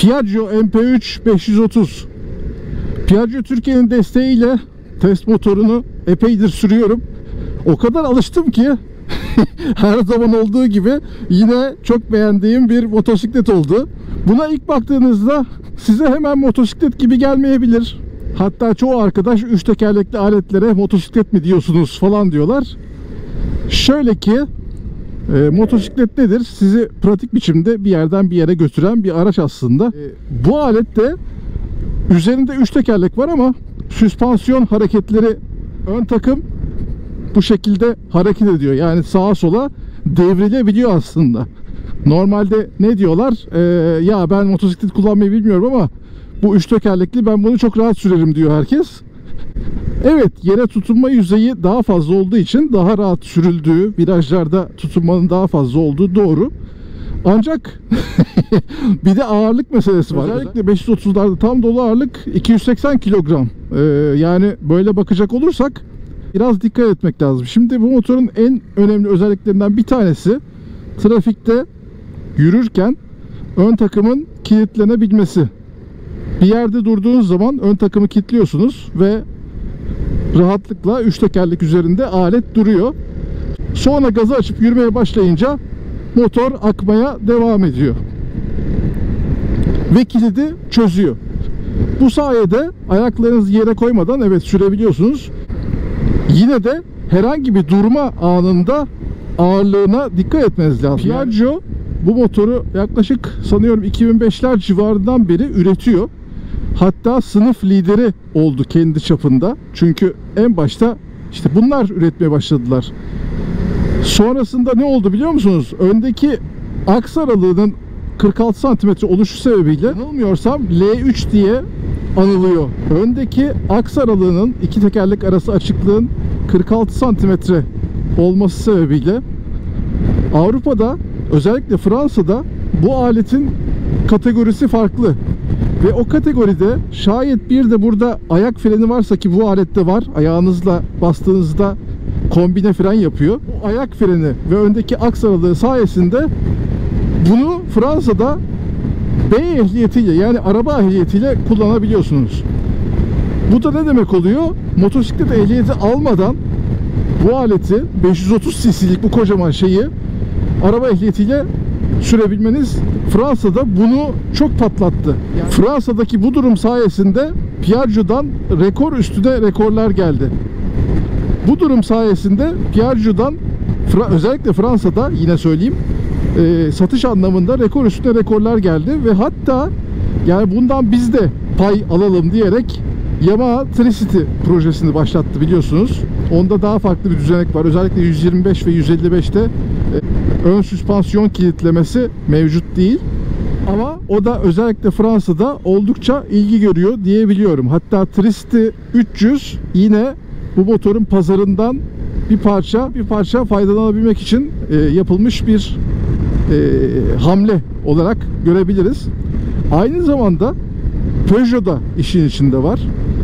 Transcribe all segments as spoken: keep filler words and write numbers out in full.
Piaggio M P üç beş yüz otuz. Piaggio Türkiye'nin desteğiyle test motorunu epeydir sürüyorum. O kadar alıştım ki her zaman olduğu gibi yine çok beğendiğim bir motosiklet oldu. Buna ilk baktığınızda size hemen motosiklet gibi gelmeyebilir. Hatta çoğu arkadaş üç tekerlekli aletlere motosiklet mi diyorsunuz falan diyorlar. Şöyle ki e, motosiklet nedir? Sizi pratik biçimde bir yerden bir yere götüren bir araç aslında. E, bu alette üzerinde üç tekerlek var ama süspansiyon hareketleri, ön takım bu şekilde hareket ediyor. Yani sağa sola devrilebiliyor aslında. Normalde ne diyorlar? Ee, ya ben motosiklet kullanmayı bilmiyorum ama bu üç tekerlekli ben bunu çok rahat sürerim diyor herkes. Evet, yere tutunma yüzeyi daha fazla olduğu için daha rahat sürüldüğü, virajlarda tutunmanın daha fazla olduğu doğru. Ancak bir de ağırlık meselesi var. Özellikle beş yüz otuzlarda tam dolu ağırlık iki yüz seksen kilogram. Ee, yani böyle bakacak olursak biraz dikkat etmek lazım. Şimdi bu motorun en önemli özelliklerinden bir tanesi trafikte yürürken ön takımın kilitlenebilmesi. Bir yerde durduğunuz zaman ön takımı kilitliyorsunuz ve rahatlıkla üç tekerlek üzerinde alet duruyor. Sonra gazı açıp yürümeye başlayınca motor akmaya devam ediyor. Ve kilidi çözüyor. Bu sayede ayaklarınızı yere koymadan evet sürebiliyorsunuz. Yine de herhangi bir durma anında ağırlığına dikkat etmeniz lazım. Piaggio bu motoru yaklaşık sanıyorum iki bin beşler civarından beri üretiyor. Hatta sınıf lideri oldu kendi çapında. Çünkü en başta işte bunlar üretmeye başladılar. Sonrasında ne oldu biliyor musunuz? Öndeki aks aralığının kırk altı santimetre oluşu sebebiyle yanılmıyorsam L üç diye anılıyor. Öndeki aks aralığının iki tekerlek arası açıklığın kırk altı santimetre olması sebebiyle Avrupa'da, özellikle Fransa'da bu aletin kategorisi farklı. Ve o kategoride şayet bir de burada ayak freni varsa, ki bu alette var, ayağınızla bastığınızda kombine fren yapıyor. Bu ayak freni ve öndeki aks aralığı sayesinde bunu Fransa'da B ehliyetiyle, yani araba ehliyetiyle kullanabiliyorsunuz. Bu da ne demek oluyor? Motosiklet ehliyeti almadan bu aleti, beş yüz otuz cc'lik bu kocaman şeyi araba ehliyetiyle sürebilmeniz Fransa'da bunu çok patlattı. Yani Fransa'daki bu durum sayesinde Piaggio'dan rekor üstüne rekorlar geldi. Bu durum sayesinde Piaggio'dan özellikle Fransa'da, yine söyleyeyim, e, satış anlamında rekor üstüne rekorlar geldi ve hatta yani bundan biz de pay alalım diyerek Yamaha Tricity projesini başlattı, biliyorsunuz. Onda daha farklı bir düzenek var. Özellikle yüz yirmi beş ve yüz elli beşte e, ön süspansiyon kilitlemesi mevcut değil. Ama o da özellikle Fransa'da oldukça ilgi görüyor diyebiliyorum. Hatta Tricity üç yüz yine bu motorun pazarından bir parça bir parça faydalanabilmek için e, yapılmış bir e, hamle olarak görebiliriz. Aynı zamanda Peugeot da işin içinde var.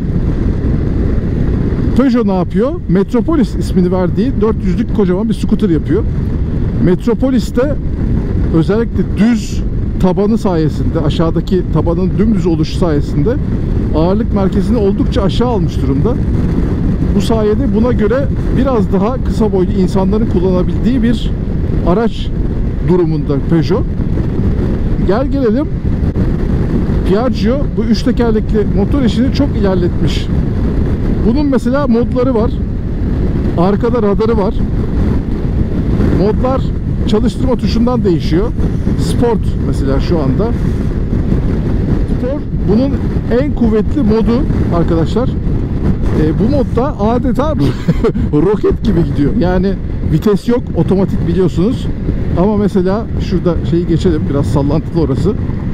Peugeot ne yapıyor? Metropolis ismini verdiği dört yüzlük kocaman bir scooter yapıyor. Metropolis'te özellikle düz tabanı sayesinde, aşağıdaki tabanın dümdüz oluşu sayesinde ağırlık merkezini oldukça aşağı almış durumda. Bu sayede buna göre biraz daha kısa boylu insanların kullanabildiği bir araç durumunda Peugeot. Gel gelelim, Piaggio bu üç tekerlekli motor işini çok ilerletmiş. Bunun mesela modları var. Arkada radarı var. Modlar çalıştırma tuşundan değişiyor. Sport mesela şu anda. Sport bunun en kuvvetli modu arkadaşlar. E, bu modda adeta roket gibi gidiyor. Yani vites yok, otomatik biliyorsunuz. Ama mesela şurada şeyi geçelim, biraz sallantılı orası.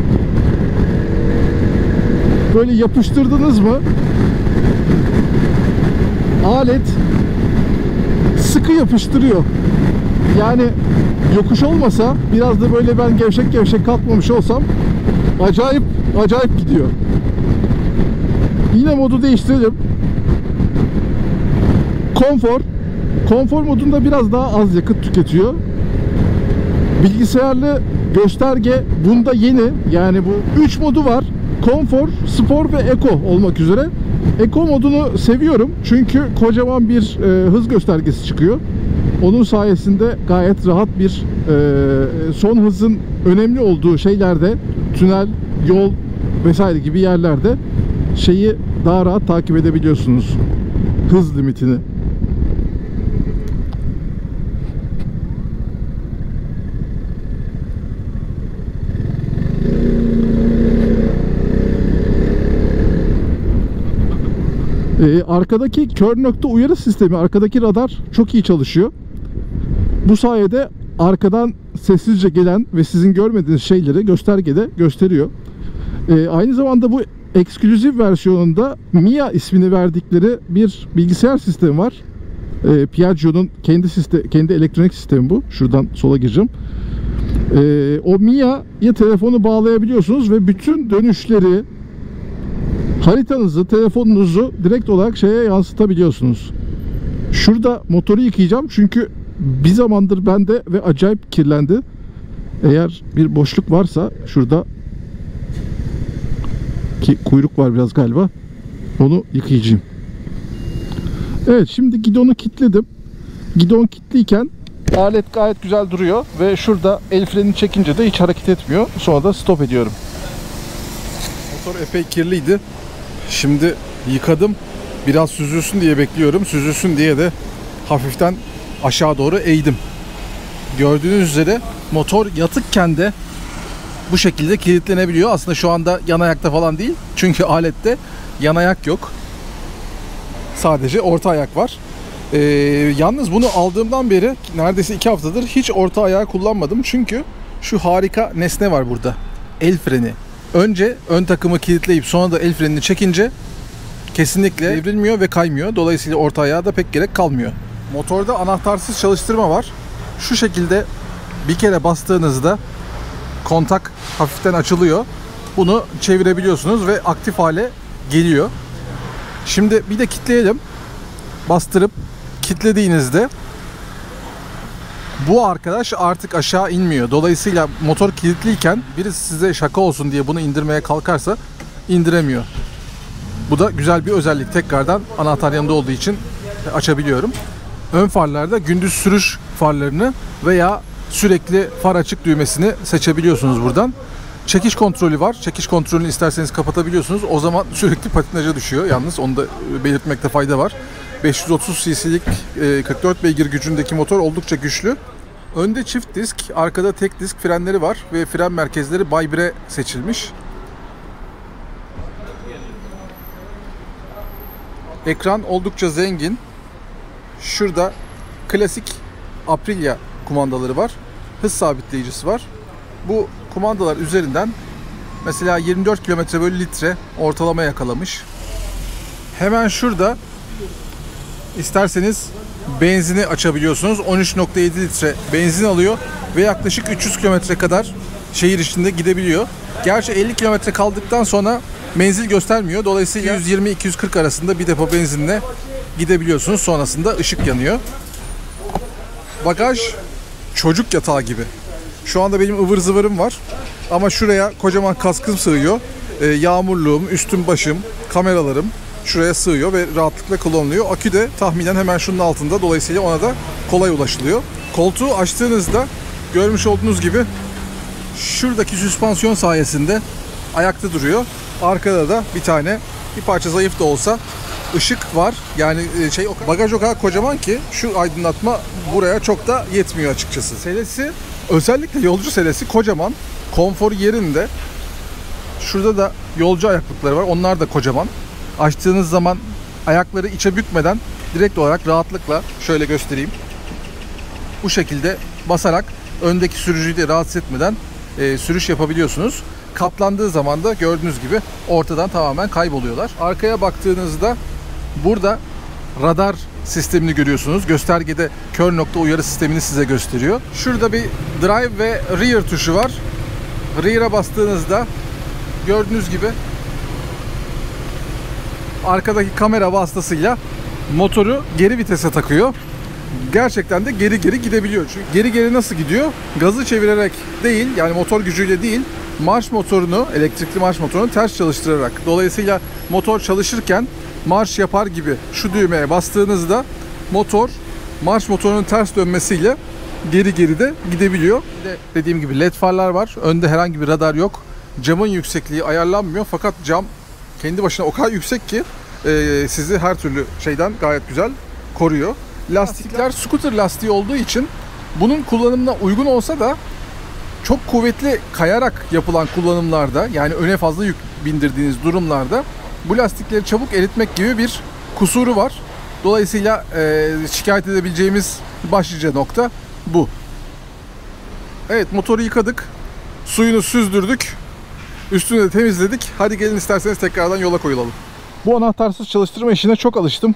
Böyle yapıştırdınız mı alet sıkı yapıştırıyor. Yani yokuş olmasa, biraz da böyle ben gevşek gevşek kalkmamış olsam acayip acayip gidiyor. Yine modu değiştirelim. Konfor. Konfor modunda biraz daha az yakıt tüketiyor. Bilgisayarlı gösterge bunda yeni. Yani bu üç modu var. Konfor, spor ve eko olmak üzere. Eko modunu seviyorum. Çünkü kocaman bir e, hız göstergesi çıkıyor. Onun sayesinde gayet rahat bir e, son hızın önemli olduğu şeylerde, tünel, yol vesaire gibi yerlerde şeyi daha rahat takip edebiliyorsunuz. Hız limitini. Ee, arkadaki kör nokta uyarı sistemi, arkadaki radar çok iyi çalışıyor. Bu sayede arkadan sessizce gelen ve sizin görmediğiniz şeyleri göstergede gösteriyor. Ee, aynı zamanda bu ekskluzif versiyonunda Mia ismini verdikleri bir bilgisayar sistemi var. Ee, Piaggio'nun kendi sistemi, kendi elektronik sistemi bu. Şuradan sola gireceğim. Ee, o Mia'ya telefonu bağlayabiliyorsunuz ve bütün dönüşleri, haritanızı, telefonunuzu direkt olarak şeye yansıtabiliyorsunuz. Şurada motoru yıkayacağım çünkü bir zamandır bende ve acayip kirlendi. Eğer bir boşluk varsa şurada ki kuyruk var biraz galiba. Onu yıkayacağım. Evet, şimdi gidonu kilitledim. Gidon kilitliyken alet gayet güzel duruyor ve şurada el frenini çekince de hiç hareket etmiyor. Sonra da stop ediyorum. Motor epey kirliydi. Şimdi yıkadım. Biraz süzülsün diye bekliyorum. Süzülsün diye de hafiften aşağı doğru eğdim. Gördüğünüz üzere motor yatıkken de bu şekilde kilitlenebiliyor. Aslında şu anda yan ayakta falan değil. Çünkü alette yan ayak yok. Sadece orta ayak var. Ee, yalnız bunu aldığımdan beri neredeyse iki haftadır hiç orta ayağı kullanmadım. Çünkü şu harika nesne var burada. El freni. Önce ön takımı kilitleyip sonra da el frenini çekince kesinlikle devrilmiyor ve kaymıyor. Dolayısıyla orta ayağa da pek gerek kalmıyor. Motorda anahtarsız çalıştırma var. Şu şekilde bir kere bastığınızda kontak hafiften açılıyor. Bunu çevirebiliyorsunuz ve aktif hale geliyor. Şimdi bir de kilitleyelim. Bastırıp kilitlediğinizde bu arkadaş artık aşağı inmiyor. Dolayısıyla motor kilitliyken birisi size şaka olsun diye bunu indirmeye kalkarsa indiremiyor. Bu da güzel bir özellik. Tekrardan anahtar yanında olduğu için açabiliyorum. Ön farlarda gündüz sürüş farlarını veya sürekli far açık düğmesini seçebiliyorsunuz buradan. Çekiş kontrolü var. Çekiş kontrolünü isterseniz kapatabiliyorsunuz. O zaman sürekli patinaja düşüyor. Yalnız onu da belirtmekte fayda var. beş yüz otuz cc'lik kırk dört beygir gücündeki motor oldukça güçlü. Önde çift disk, arkada tek disk frenleri var ve fren merkezleri Bay bire seçilmiş. Ekran oldukça zengin. Şurada klasik Aprilia kumandaları var. Hız sabitleyicisi var. Bu kumandalar üzerinden mesela yirmi dört kilometre bölü litre ortalama yakalamış. Hemen şurada isterseniz benzini açabiliyorsunuz. on üç nokta yedi litre benzin alıyor ve yaklaşık üç yüz kilometre kadar şehir içinde gidebiliyor. Gerçi elli kilometre kaldıktan sonra menzil göstermiyor. Dolayısıyla yüz yirmi iki yüz kırk arasında bir depo benzinle gidebiliyorsunuz. Sonrasında ışık yanıyor. Bagaj çocuk yatağı gibi. Şu anda benim ıvır zıvırım var. Ama şuraya kocaman kaskım sığıyor. Ee, yağmurluğum, üstüm başım, kameralarım şuraya sığıyor ve rahatlıkla kullanılıyor. Akü de tahminen hemen şunun altında. Dolayısıyla ona da kolay ulaşılıyor. Koltuğu açtığınızda görmüş olduğunuz gibi şuradaki süspansiyon sayesinde ayakta duruyor. Arkada da bir tane bir parça zayıf da olsa ışık var. Yani şey bagaj o kadar kocaman ki şu aydınlatma buraya çok da yetmiyor açıkçası. Selesi, özellikle yolcu selesi kocaman. Konfor yerinde. Şurada da yolcu ayaklıkları var. Onlar da kocaman. Açtığınız zaman ayakları içe bükmeden direkt olarak rahatlıkla şöyle göstereyim. Bu şekilde basarak öndeki sürücüyü de rahatsız etmeden e, sürüş yapabiliyorsunuz. Katlandığı zaman da gördüğünüz gibi ortadan tamamen kayboluyorlar. Arkaya baktığınızda burada radar sistemini görüyorsunuz. Göstergede kör nokta uyarı sistemini size gösteriyor. Şurada bir drive ve rear tuşu var. Rear'a bastığınızda gördüğünüz gibi arkadaki kamera vasıtasıyla motoru geri vitese takıyor gerçekten de geri geri gidebiliyor. Çünkü geri geri nasıl gidiyor? Gazı çevirerek değil, yani motor gücüyle değil, marş motorunu, elektrikli marş motorunu ters çalıştırarak. Dolayısıyla motor çalışırken marş yapar gibi şu düğmeye bastığınızda motor marş motorunun ters dönmesiyle geri geri de gidebiliyor. Bir de dediğim gibi led farlar var. Önde herhangi bir radar yok. Camın yüksekliği ayarlanmıyor fakat cam kendi başına o kadar yüksek ki e, sizi her türlü şeyden gayet güzel koruyor. Lastikler scooter lastiği olduğu için bunun kullanımına uygun olsa da çok kuvvetli kayarak yapılan kullanımlarda, yani öne fazla yük bindirdiğiniz durumlarda bu lastikleri çabuk eritmek gibi bir kusuru var. Dolayısıyla e, şikayet edebileceğimiz başlıca nokta bu. Evet, motoru yıkadık. Suyunu süzdürdük. Üstünü de temizledik. Hadi gelin isterseniz tekrardan yola koyulalım. Bu anahtarsız çalıştırma işine çok alıştım.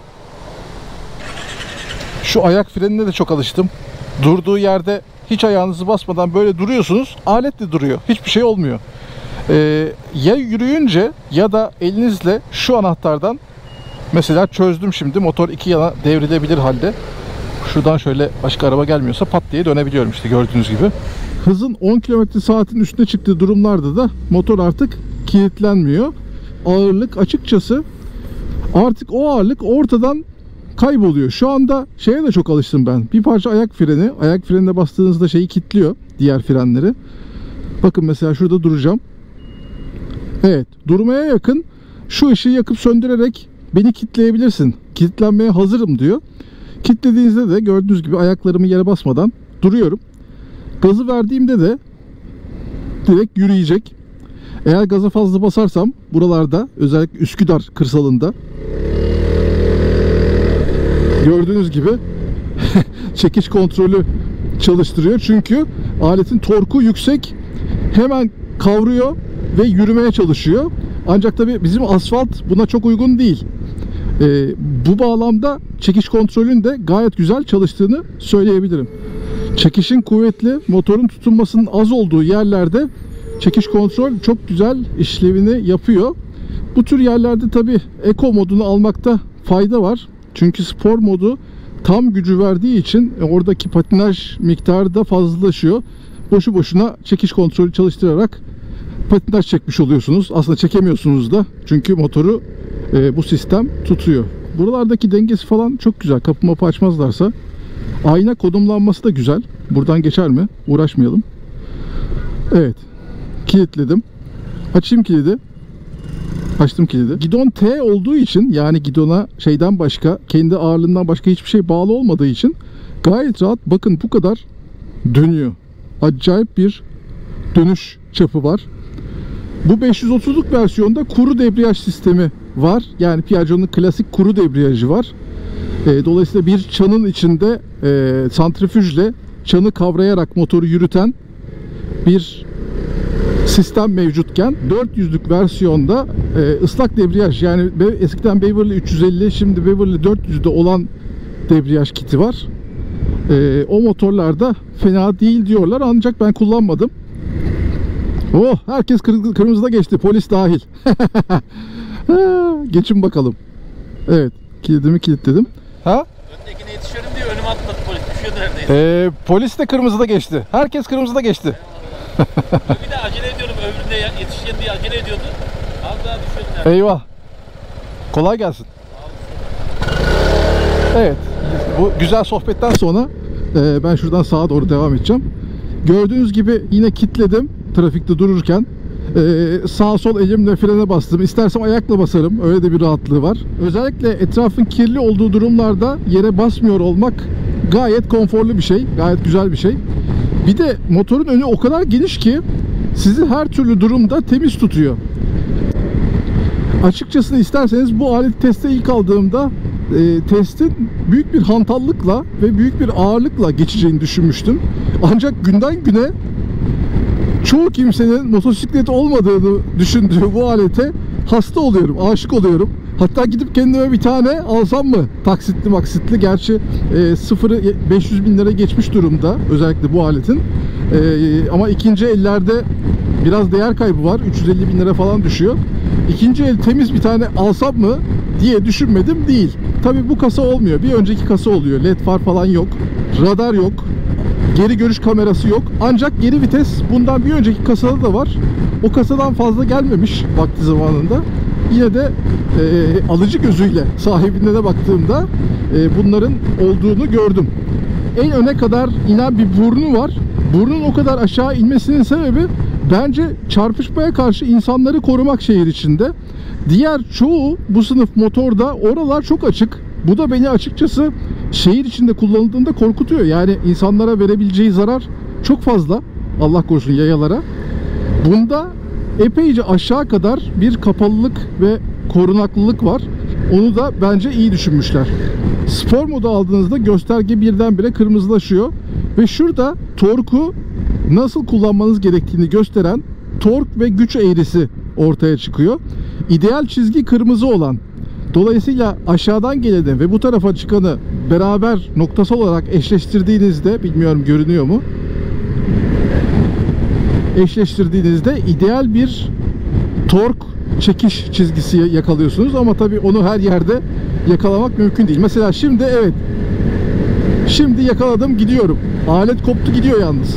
Şu ayak frenine de çok alıştım. Durduğu yerde hiç ayağınızı basmadan böyle duruyorsunuz. Alet de duruyor. Hiçbir şey olmuyor. Ee, ya yürüyünce ya da elinizle şu anahtardan mesela çözdüm şimdi. Motor iki yana devrilebilir halde. Şuradan şöyle başka araba gelmiyorsa pat diye dönebiliyorum işte gördüğünüz gibi. Hızın on kilometre saatin üstüne çıktığı durumlarda da motor artık kilitlenmiyor. Ağırlık açıkçası artık o ağırlık ortadan kayboluyor. Şu anda şeye de çok alıştım ben. Bir parça ayak freni. Ayak frenine bastığınızda şeyi kilitliyor. Diğer frenleri. Bakın mesela şurada duracağım. Evet. Durmaya yakın şu ışığı yakıp söndürerek beni kilitleyebilirsin. Kilitlenmeye hazırım diyor. Kilitlediğinizde de gördüğünüz gibi ayaklarımı yere basmadan duruyorum. Gazı verdiğimde de direkt yürüyecek. Eğer gaza fazla basarsam buralarda, özellikle Üsküdar kırsalında gördüğünüz gibi çekiş kontrolü çalıştırıyor. Çünkü aletin torku yüksek. Hemen kavruyor ve yürümeye çalışıyor. Ancak tabii bizim asfalt buna çok uygun değil. Ee, bu bağlamda çekiş kontrolün de gayet güzel çalıştığını söyleyebilirim. Çekişin kuvvetli, motorun tutunmasının az olduğu yerlerde çekiş kontrol çok güzel işlevini yapıyor. Bu tür yerlerde tabii Eco modunu almakta fayda var. Çünkü spor modu tam gücü verdiği için oradaki patinaj miktarı da fazlalaşıyor. Boşu boşuna çekiş kontrolü çalıştırarak patinaj çekmiş oluyorsunuz. Aslında çekemiyorsunuz da. Çünkü motoru e, bu sistem tutuyor. Buralardaki dengesi falan çok güzel. Kapı mapı açmazlarsa. Ayna konumlanması da güzel. Buradan geçer mi? Uğraşmayalım. Evet. Kilitledim. Açayım kilidi. Açtım kilidi. Gidon T olduğu için, yani gidona şeyden başka, kendi ağırlığından başka hiçbir şey bağlı olmadığı için gayet rahat, bakın bu kadar dönüyor. Acayip bir dönüş çapı var. Bu beş yüz otuzluk versiyonda kuru debriyaj sistemi var. Yani Piaggio'nun klasik kuru debriyajı var. E, dolayısıyla bir çanın içinde e, santrifüjle çanı kavrayarak motoru yürüten bir sistem mevcutken dört yüzlük versiyonda e, ıslak debriyaj, yani eskiden Beverly üç yüz elli, şimdi Beverly dört yüzde olan debriyaj kiti var. E, o motorlarda fena değil diyorlar, ancak ben kullanmadım. Oh, herkes kır kırmızıda geçti, polis dahil. Geçin bakalım. Evet, kilidimi kilitledim. Ha? Öndekine yetişiyorum diye önüme atladı polis. Düşüyordu neredeyse. Ee, polis de kırmızıda geçti. Herkes kırmızıda geçti. Bir de acele ediyorum. Öbüründe yetişeceğim diye acele ediyordu. Az daha düşüyordu neredeyse. Eyvah. Kolay gelsin. Evet. Bu güzel sohbetten sonra e, ben şuradan sağa doğru devam edeceğim. Gördüğünüz gibi yine kilitledim trafikte dururken. Ee, sağ sol elimle frene bastım. İstersem ayakla basarım. Öyle de bir rahatlığı var. Özellikle etrafın kirli olduğu durumlarda yere basmıyor olmak gayet konforlu bir şey. Gayet güzel bir şey. Bir de motorun önü o kadar geniş ki sizi her türlü durumda temiz tutuyor. Açıkçası isterseniz bu alet teste ilk aldığımda e, testin büyük bir hantallıkla ve büyük bir ağırlıkla geçeceğini düşünmüştüm. Ancak günden güne çoğu kimsenin motosiklet olmadığını düşündüğü bu alete hasta oluyorum, aşık oluyorum. Hatta gidip kendime bir tane alsam mı? Taksitli maksitli. Gerçi e, sıfırı beş yüz bin lira geçmiş durumda. Özellikle bu aletin. E, ama ikinci ellerde biraz değer kaybı var. üç yüz elli bin lira falan düşüyor. ikinci el temiz bir tane alsam mı diye düşünmedim değil. Tabi bu kasa olmuyor. Bir önceki kasa oluyor. Led far falan yok. Radar yok. Geri görüş kamerası yok. Ancak geri vites bundan bir önceki kasada da var. O kasadan fazla gelmemiş vakti zamanında. Yine de e, alıcı gözüyle sahibine de baktığımda e, bunların olduğunu gördüm. En öne kadar inen bir burnu var. Burnun o kadar aşağı inmesinin sebebi bence çarpışmaya karşı insanları korumak şehir içinde. Diğer çoğu bu sınıf motorda oralar çok açık. Bu da beni açıkçası şehir içinde kullanıldığında korkutuyor. Yani insanlara verebileceği zarar çok fazla. Allah korusun yayalara. Bunda epeyce aşağı kadar bir kapalılık ve korunaklılık var. Onu da bence iyi düşünmüşler. Spor modu aldığınızda gösterge birdenbire kırmızılaşıyor. Ve şurada torku nasıl kullanmanız gerektiğini gösteren tork ve güç eğrisi ortaya çıkıyor. İdeal çizgi kırmızı olan. Dolayısıyla aşağıdan geleni ve bu tarafa çıkanı beraber noktasal olarak eşleştirdiğinizde, bilmiyorum görünüyor mu? Eşleştirdiğinizde ideal bir tork çekiş çizgisi yakalıyorsunuz ama tabii onu her yerde yakalamak mümkün değil. Mesela şimdi evet. Şimdi yakaladım, gidiyorum. Alet koptu gidiyor yalnız.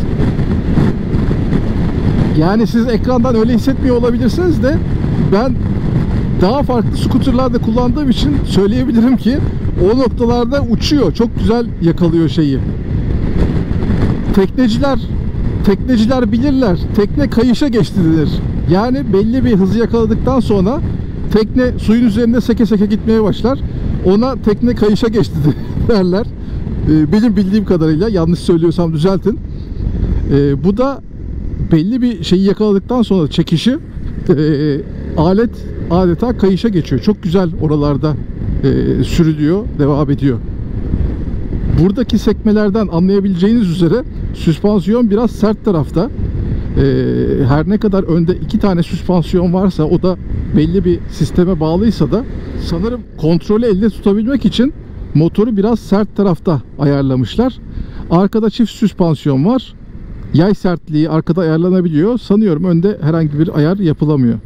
Yani siz ekrandan öyle hissetmiyor olabilirsiniz de ben daha farklı skuterlarda kullandığım için söyleyebilirim ki o noktalarda uçuyor. Çok güzel yakalıyor şeyi. Tekneciler tekneciler bilirler. Tekne kayışa geçti denir. Yani belli bir hızı yakaladıktan sonra tekne suyun üzerinde seke seke gitmeye başlar. Ona tekne kayışa geçti derler. Benim bildiğim kadarıyla, yanlış söylüyorsam düzeltin. Ee, bu da belli bir şeyi yakaladıktan sonra çekişi e, alet adeta kayışa geçiyor. Çok güzel oralarda e, sürülüyor, devam ediyor. Buradaki sekmelerden anlayabileceğiniz üzere süspansiyon biraz sert tarafta. E, her ne kadar önde iki tane süspansiyon varsa, o da belli bir sisteme bağlıysa da sanırım kontrolü elde tutabilmek için motoru biraz sert tarafta ayarlamışlar. Arkada çift süspansiyon var. Yay sertliği arkada ayarlanabiliyor. Sanıyorum önde herhangi bir ayar yapılamıyor.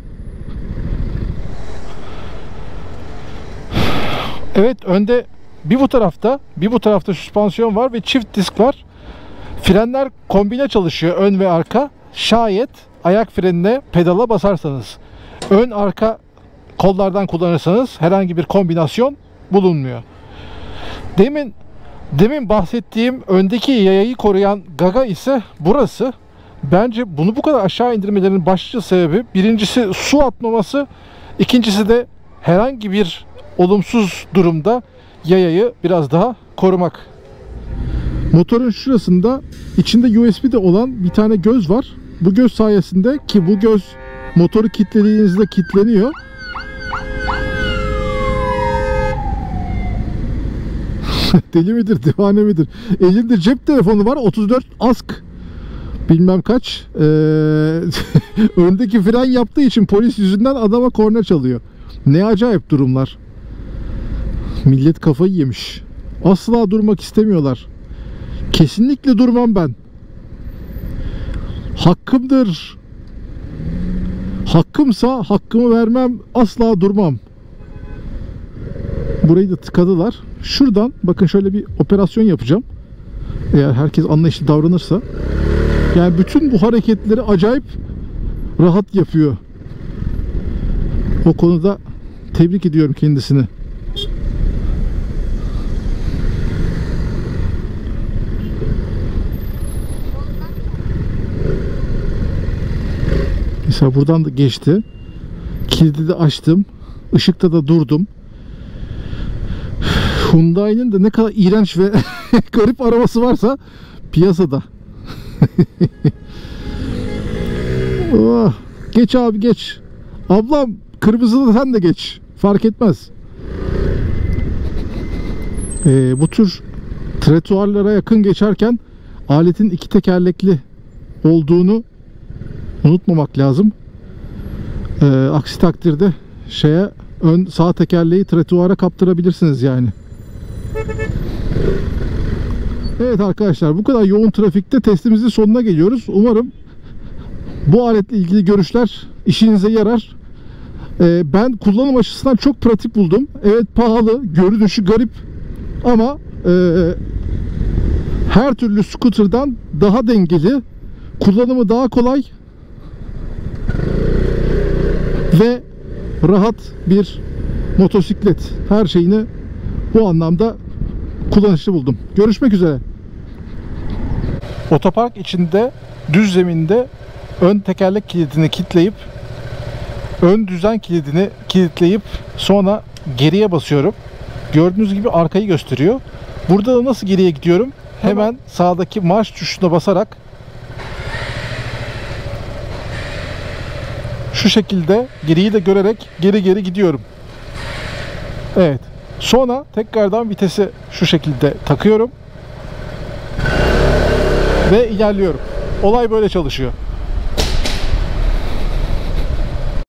Evet, önde bir bu tarafta bir bu tarafta süspansiyon var ve çift disk var. Frenler kombine çalışıyor, ön ve arka. Şayet ayak frenine, pedala basarsanız, ön arka kollardan kullanırsanız herhangi bir kombinasyon bulunmuyor. Demin demin bahsettiğim öndeki yayayı koruyan gaga ise burası. Bence bunu bu kadar aşağı indirmelerinin başlıca sebebi, birincisi su atmaması, ikincisi de herhangi bir olumsuz durumda yayayı biraz daha korumak. Motorun şurasında içinde U S B de olan bir tane göz var. Bu göz sayesinde, ki bu göz motoru kilitlediğinizde kilitleniyor. Deli midir, divane midir? Elinde cep telefonu var, otuz dört ask bilmem kaç. Ee, öndeki fren yaptığı için polis yüzünden adama korna çalıyor. Ne acayip durumlar. Millet kafayı yemiş. Asla durmak istemiyorlar. Kesinlikle durmam ben. Hakkımdır. Hakkımsa hakkımı vermem, asla durmam. Burayı da tıkadılar. Şuradan bakın, şöyle bir operasyon yapacağım. Eğer herkes anlayışlı davranırsa. Yani bütün bu hareketleri acayip rahat yapıyor. O konuda tebrik ediyorum kendisini. Mesela buradan da geçti. Kilidi de açtım. Işıkta da durdum. Hyundai'nin de ne kadar iğrenç ve garip arabası varsa piyasada. Oh, geç abi geç. Ablam, kırmızıda sen de geç. Fark etmez. Ee, bu tür trotuarlara yakın geçerken aletin iki tekerlekli olduğunu unutmamak lazım. Ee, aksi takdirde şeye, ön sağ tekerleği trotuara kaptırabilirsiniz yani. Evet arkadaşlar, bu kadar yoğun trafikte testimizin sonuna geliyoruz. Umarım bu aletle ilgili görüşler işinize yarar. Ee, ben kullanım açısından çok pratik buldum. Evet, pahalı, görünüşü garip ama e, her türlü scooter'dan daha dengeli, kullanımı daha kolay ve rahat bir motosiklet. Her şeyini bu anlamda kullanışlı buldum. Görüşmek üzere. Otopark içinde düz zeminde ön tekerlek kilidini kilitleyip ön düzen kilidini kilitleyip sonra geriye basıyorum. Gördüğünüz gibi arkayı gösteriyor. Burada da nasıl geriye gidiyorum? Hemen sağdaki marş tuşuna basarak şu şekilde geriyi de görerek geri geri gidiyorum. Evet. Sonra tekrardan vitesi şu şekilde takıyorum ve ilerliyorum. Olay böyle çalışıyor.